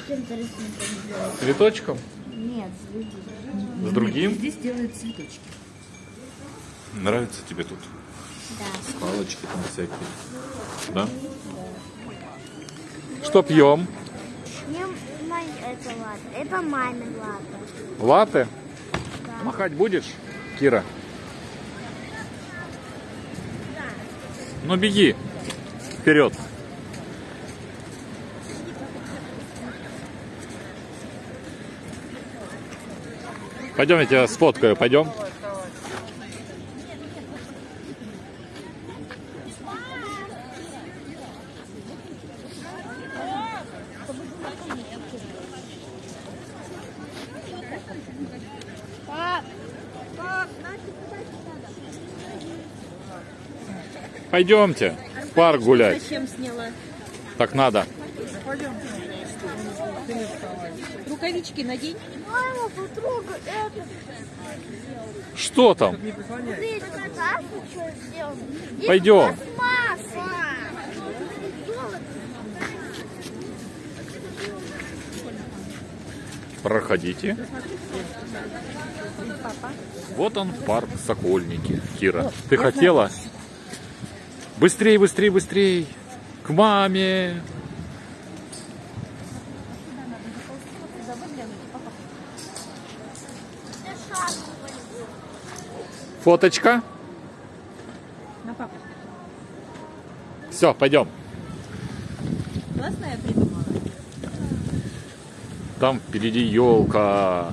Чем-то рисунком. Цветочком? Нет, с другим. С другим? Здесь делают цветочки. Нравится тебе тут? Да. Палочки там всякие. Да? Что пьем? Это латте. Это мамин латте. Латте? Да. Махать будешь, Кира? Ну беги вперед. Пойдем, я тебя сфоткаю, пойдем. Пойдемте в парк гулять. Зачем сняла? Так надо. Рукавички надень. Мама, потрогай это. Что там? Смотри, это что сделано. Здесь Пойдем. пластмасса. Проходите. Вот он, парк Сокольники. Кира, ты хотела? Быстрей, быстрей, быстрей. К маме. Фоточка. На папу. Все, пойдем. Классно я придумала. Там впереди елка.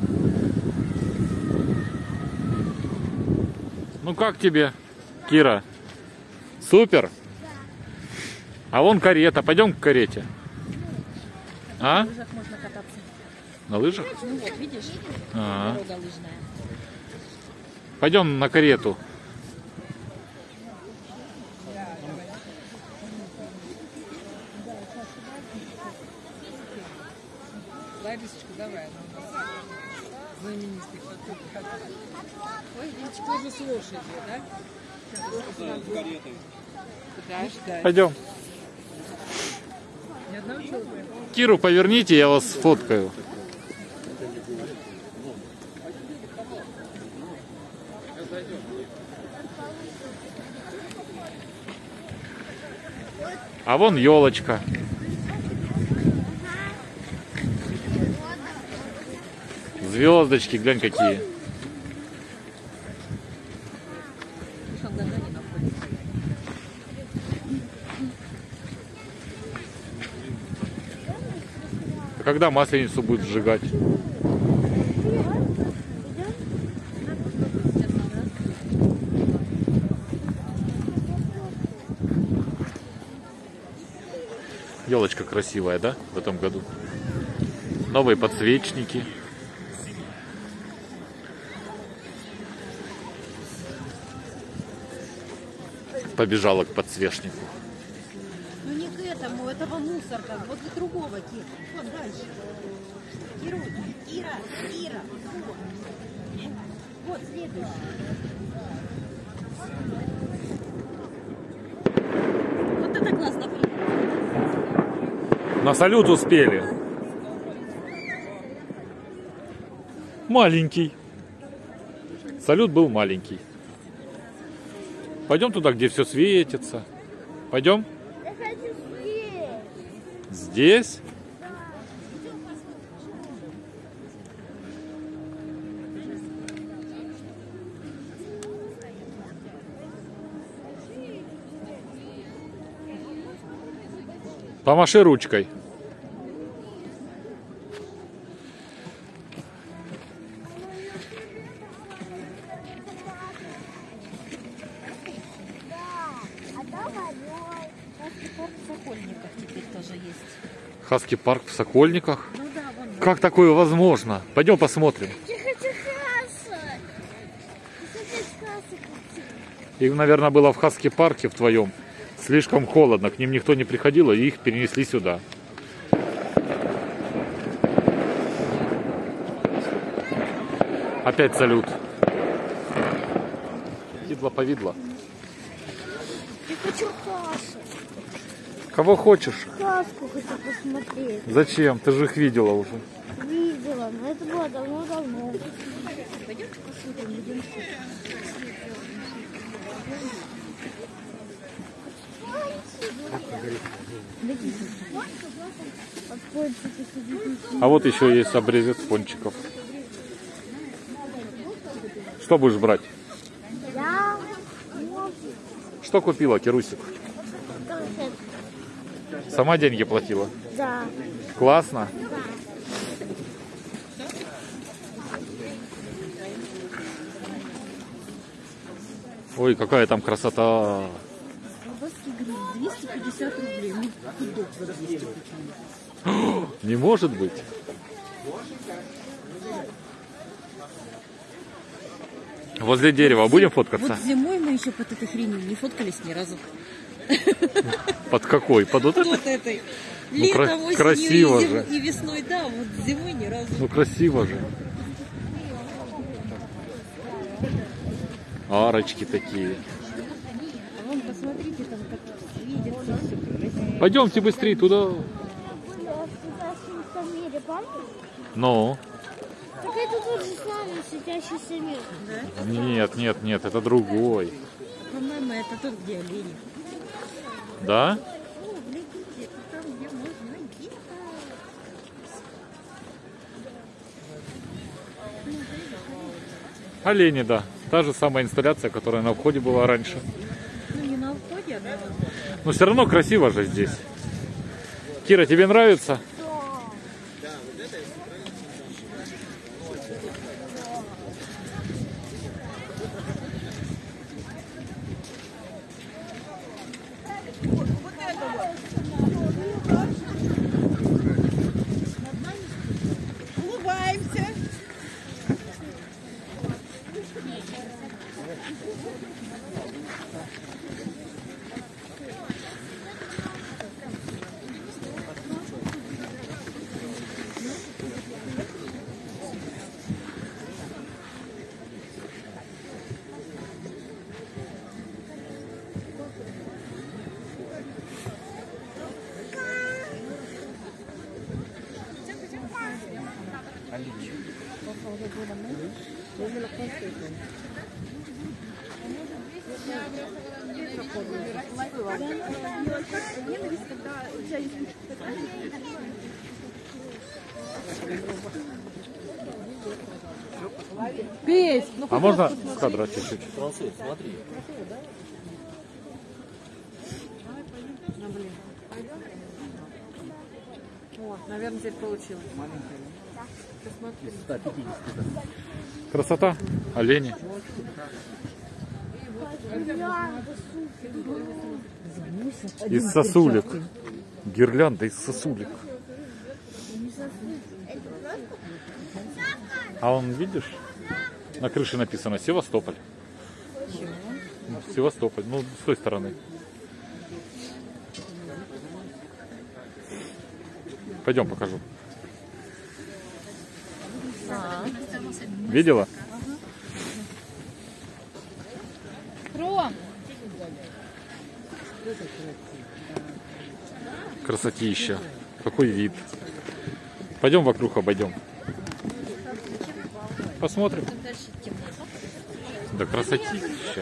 Ну как тебе, Кира? Супер? А вон карета. Пойдем к карете. А? На лыжах можно кататься. На лыжах? Ну вот, видишь? А. Дорога лыжная. Пойдем на карету. Ларисочка, давай. Знаменитый. Ой, ведь тоже с лошадью, да? Куда ждать? Пойдем. Ни одного человека? Киру поверните, я вас сфоткаю. А вон елочка. Звездочки, глянь какие. А когда Масленицу будет сжигать? Елочка красивая, да, в этом году? Новые подсвечники. Побежала к подсвечнику. Ну не к этому, этого мусорка, вот к другого Кира. Вот дальше. Кира. Вот следующий. Вот это классно. На салют успели. Маленький. Салют был маленький. Пойдем туда, где все светится. Пойдем? Я хочу здесь. Здесь? Помаши ручкой. Сокольниках теперь тоже есть. Хаски парк в Сокольниках. Ну да, вон. Как такое возможно? Пойдем посмотрим. Я хочу касса. Я хочу касса. Им, наверное, было в Хаски парке в твоем слишком холодно. К ним никто не приходил, и их перенесли сюда. Опять салют. Видла повидло. Я хочу кассу. Кого хочешь? Сказку хочу посмотреть. Зачем? Ты же их видела уже. Видела, но это было давно-давно. Пойдемте посмотрим, идем. А вот еще есть обрезец пончиков. Что будешь брать? Я Что купила, Кирусик? конфет. Сама деньги платила? Да. Классно. Ой, какая там красота. Колбаски гриль 250 рублей. Ну, хот-дог за 200 почему? Не может быть. Возле дерева будем фоткаться? Вот зимой мы еще под этой хренью не фоткались ни разу. Под какой? Под вот это? Вот этой. Ну, Летом, осенью красиво и, же. и весной, да, вот зимой ни разу. Ну красиво же. Арочки такие. А вон, посмотрите, там как видится все. Пойдемте быстрее туда. Были в светящемся мире, помнишь? Ну. Так это тот же самый светящийся мир. Нет, нет, нет, это другой. По-моему, это тот, где олени. Да? О, глядите, там, где можно ехать. Олени, да. Та же самая инсталляция, которая на входе была раньше. Ну, не на входе, а на... Но все равно красиво же здесь. Кира, тебе нравится? Улыбаемся. Петь, ну А можно с кадра чуть-чуть? О, наверное, теперь получилось. Красота. Олени. Из сосулек. Гирлянда из сосулек. А он, видишь, на крыше написано Севастополь. Севастополь. Ну, с той стороны. Пойдем, покажу. Видела? Ром! Красотища. Какой вид. Пойдем вокруг обойдем. Посмотрим. Да красотища.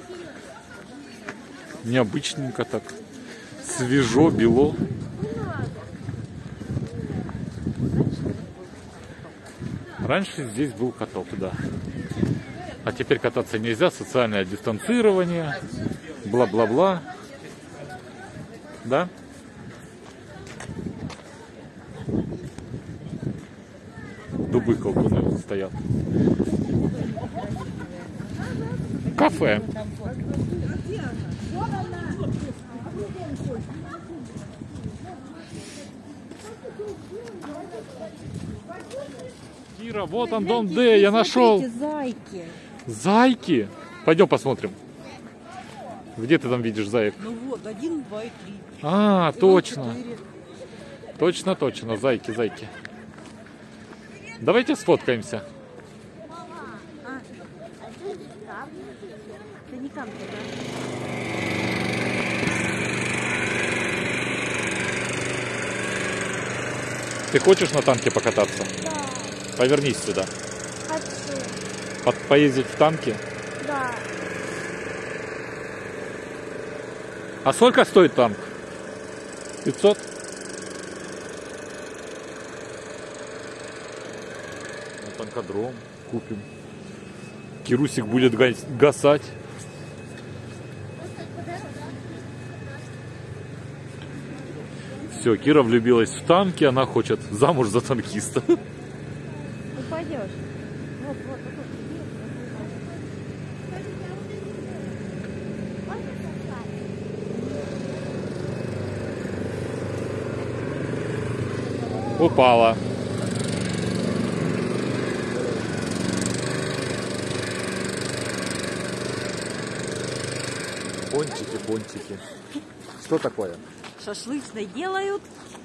Необычненько так. Свежо, бело. Раньше здесь был каток, да. А теперь кататься нельзя. Социальное дистанцирование. Бла-бла-бла. Да? Дубы колдуны стоят. Кафе. Кира, вот он, дом Д, я нашел. Зайки. Зайки? Пойдем посмотрим. Где ты там видишь заек? Ну вот, 1, 2 и 3. А, точно. Точно, точно, зайки, зайки. Давайте сфоткаемся. Это не камни, да? Ты хочешь на танке покататься? Да. Повернись сюда. Хочу. Поездить в танке? Да. А сколько стоит танк? 500? На танкодром купим. Кирусик будет гасать. Все, Кира влюбилась в танки, она хочет замуж за танкиста. Упадешь. Вот, вот, Упала. Пончики, пончики. Что такое? шашлычный делают.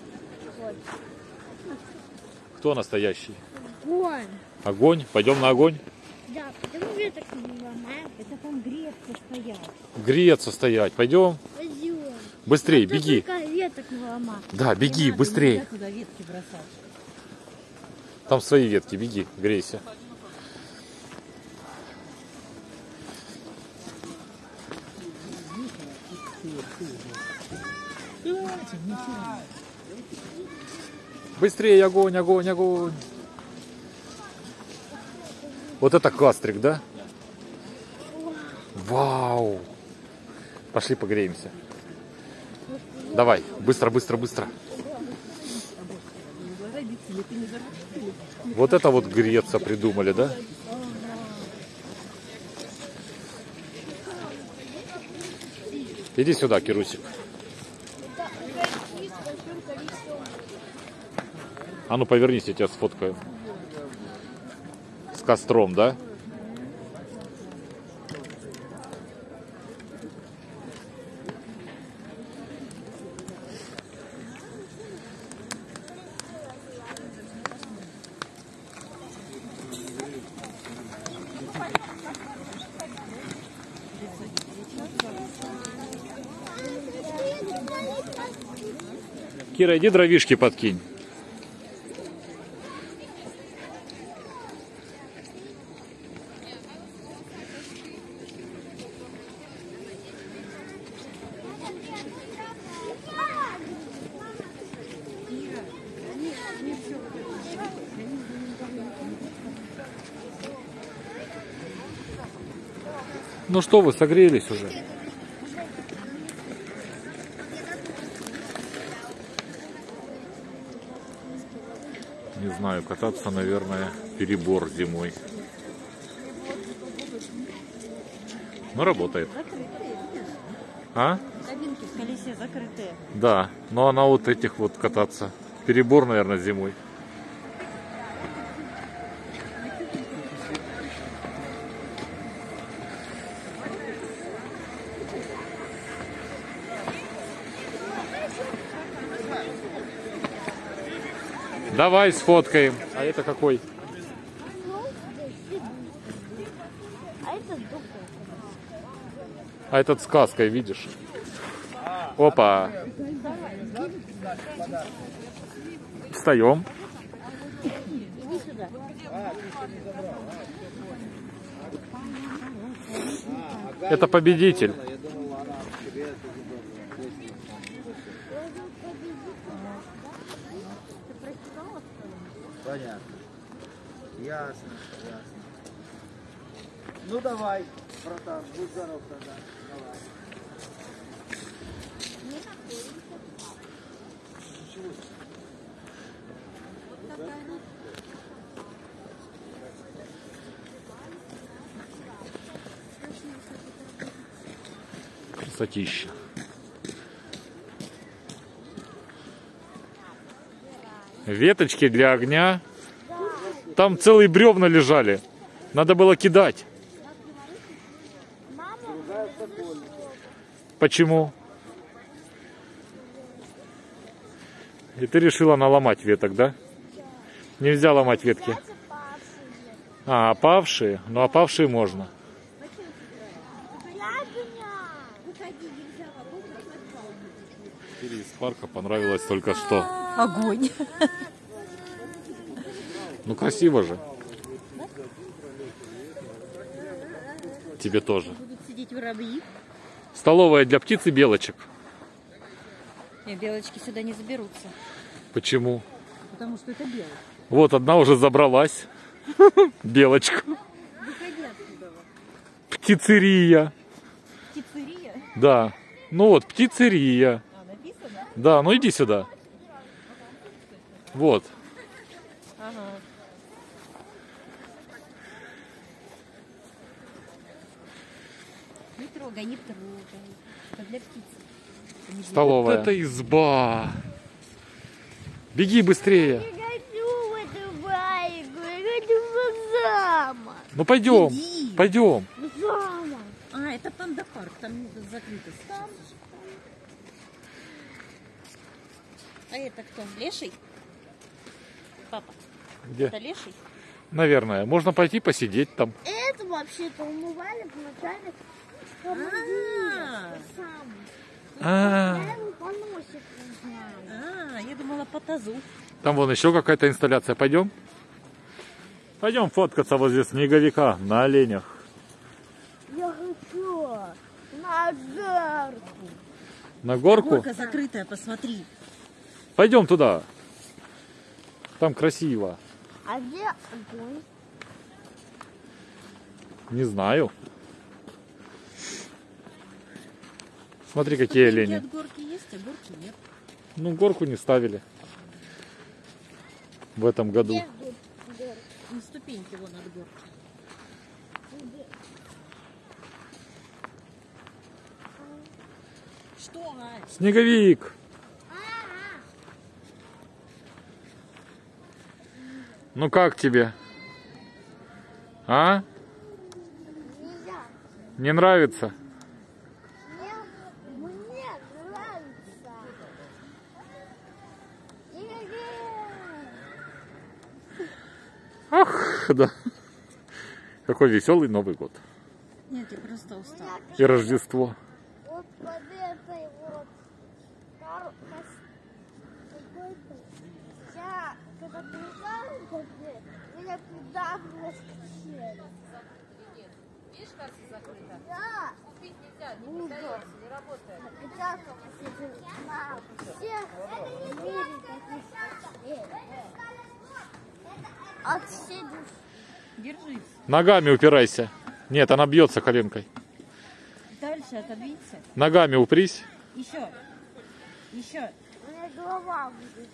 Кто настоящий? Огонь. Огонь? Пойдем на огонь? Да, потому что так не ломаем. Это там греться стоят. Греться стоять. Пойдем. Пойдем. Быстрей, А то беги. только веток не ломать. Да, беги, Надо, быстрей. нельзя туда ветки бросать. Там свои ветки, беги, грейся. Быстрее, огонь, огонь, огонь. Вот это кастрик, да? Вау! Пошли погреемся. Давай, быстро, быстро, быстро. Вот это вот греться придумали, да? Иди сюда, Кирусик. А ну повернись, я тебя сфоткаю. С костром, да? Кира, иди дровишки подкинь. Ну что вы, согрелись уже? Не знаю, кататься, наверное, перебор зимой. Но работает. А? Кабинки в колесе закрытые. Да, но на вот этих вот кататься. Перебор, наверное, зимой. Давай сфоткаем. А это какой? А это духовка. А этот с каской, видишь? Опа. Встаем. Иди сюда. Это победитель. Понятно. Ясно, ясно. Ну давай, братан, будь здоров тогда. Давай. Красотища. Веточки для огня. Там целые бревна лежали. Надо было кидать. Почему? И ты решила наломать веток, да? Нельзя ломать ветки. А, опавшие? Ну, опавшие можно. Из парка понравилось только что. Огонь. Ну красиво же. Тебе тоже. Будут сидеть воробьи. Столовая для птиц и белочек. Нет, белочки сюда не заберутся. Почему? Потому что это белочка. Вот одна уже забралась. Белочка. Выходи отсюда. Птицерия. Птицерия? Да. Ну вот, птицерия. А, написано? Да, ну иди сюда. Вот. Ага. Не трогай, не трогай. Это для птиц. Это не для- Столовая. Вот это изба. Беги быстрее. Я хочу в эту байку, я хочу в замок. Ну пойдем. Иди. Пойдем. В замок. А, это панда-парк, там закрыто. Там. А это кто? Леший? Папа, Где? это леший? Наверное. Можно пойти посидеть там. Это вообще-то умывали вначале. А. Сам. А, Я его поносит, не знаю. А, я думала по тазу. там вон еще какая-то инсталляция. Пойдем? Пойдем фоткаться возле снеговика на оленях. Я хочу на горку. На горку? Горка закрытая, посмотри. Пойдем туда. Там красиво. А где огонь? Не знаю. Смотри, какие Ступеньки олени. от горки есть, а горки нет. Ну, горку не ставили в этом году. Где горка? Ну, ступеньки вон от горки. Что, Ань? Снеговик. Ну как тебе? А? Нельзя. Не нравится? Мне нравится. Ах, да. Какой веселый Новый год. Нет, я просто устала. И Рождество. Вот под этой вот какой-то. Я когда приезжаю, меня туда воскресили. Видишь, как все закрыто? Да. Купить нельзя, не Буду. продается, не работает. Сейчас на всех в мире таких от всей души. Держись. Ногами упирайся. Нет, она бьется коленкой. Дальше отобьется. Ногами упрись. Еще. Еще. У меня голова будет.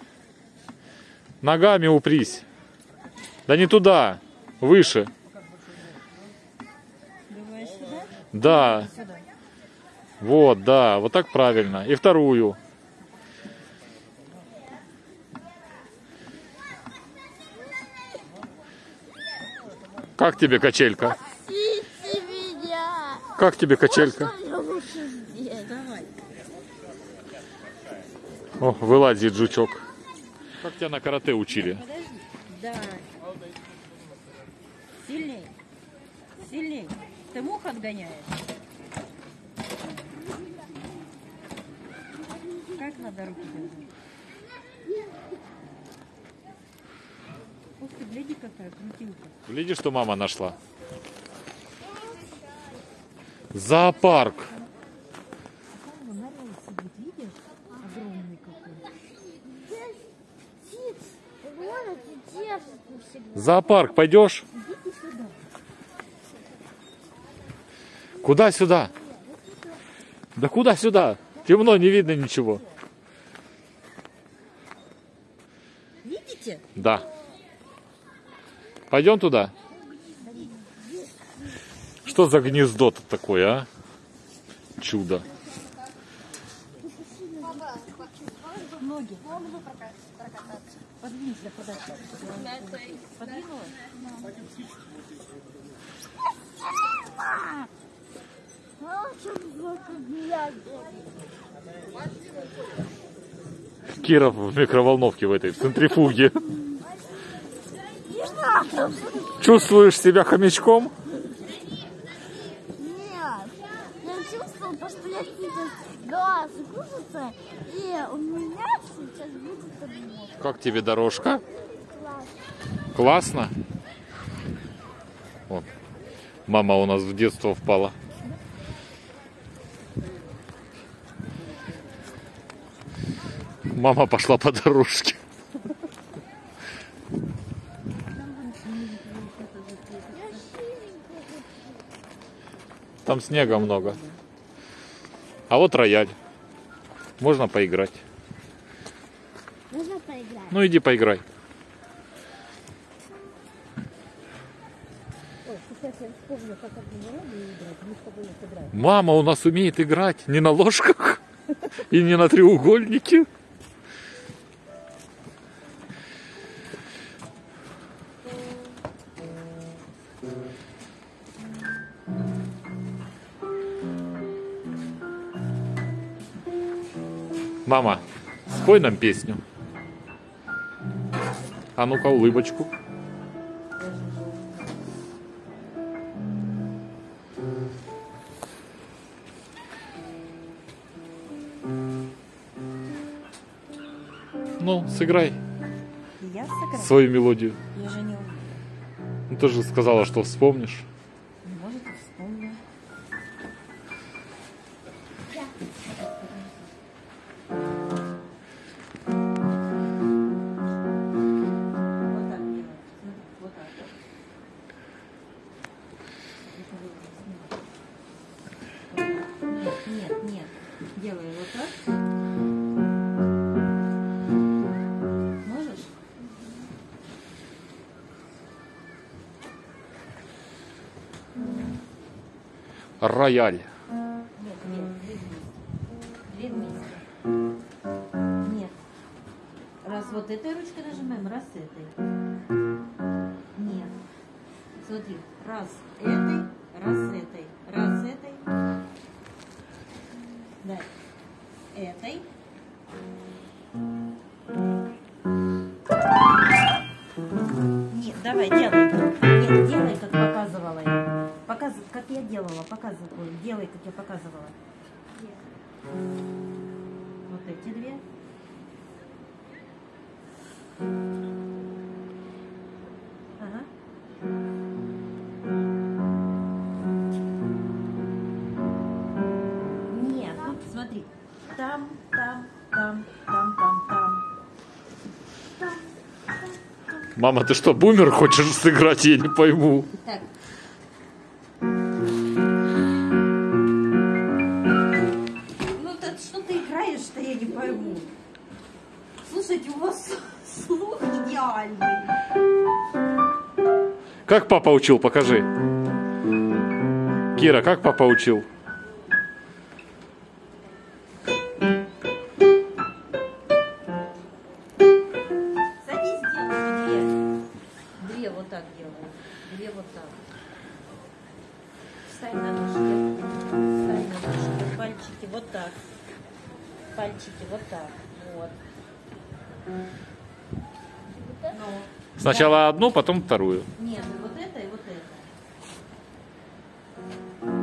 Ногами упрись. Да не туда. Выше. Думаешь, сюда? Да. Сюда. Вот, да. Вот так правильно. И вторую. Как тебе качелька? Спасите меня! Как тебе качелька? Что я лучше здесь? Давай. О, вылазит жучок. Как тебя на карате учили? Подожди. Да. Сильней. Сильней. Ты мух отгоняешь? Как надо руки держать? Ух ты, гляди, какая крутилка. Видишь, что мама нашла? Зоопарк. Там вон орел сидит, видишь? Огромный какой. Здесь птиц. Вон эти держат всегда. Зоопарк, пойдешь? Идите сюда. Куда сюда? Да куда сюда? Темно, не видно ничего. Видите? Да. Пойдем туда. Что за гнездо тут такое, а? Чудо. Ноги. Подвинься подальше. Подвинула? Киров в микроволновке в этой, в центрифуге. Чувствуешь себя хомячком? Нет, я чувствовала, то, что я сейчас глаз кружится, и у меня сейчас будет подмог. Как тебе дорожка? Класс. Классно. Вот. Мама у нас в детство впала. Мама пошла по дорожке. Там снега много. А вот рояль. Можно поиграть. Можно поиграть? Ну иди поиграй. Ой, сейчас я вспомню, как одновременно играть. Мы с тобой сыграем. Мама у нас умеет играть не на ложках и не на треугольнике. Мама, спой нам песню. А ну-ка, улыбочку. Ну, сыграй Я сыграю? свою мелодию. Я же не умею. Ну, ты же сказала, что вспомнишь. Может, и вспомню. Вот так делать. Смотри, вот так. Нет, нет. Делай вот так. Можешь? Рояль. Нет, две вместе. Нет. Раз вот этой ручкой нажимаем, раз этой. Нет. Смотри, раз этой, раз этой, раз этой. Да. Этой. Нет, давай, делай. Нет, делай, как показывала я. Как я делала, показывала. Делай, как я показывала. Вот эти две. Ага. Нет, вот смотри. Там, там, там, там, там, там. Мама, ты что, бумер хочешь сыграть? Я не пойму. Так. Ну, так что ты играешь-то, я не пойму. Слушайте, у вас слух идеальный. Как папа учил? Покажи. Кира, как папа учил? Садись, делай две. Две вот так делаю. Две вот так. Встань на ножки. Встань на ножки. Пальчики вот так. Пальчики вот так. Вот. Ну, Сначала одну, потом вторую. нет, вот это и вот это.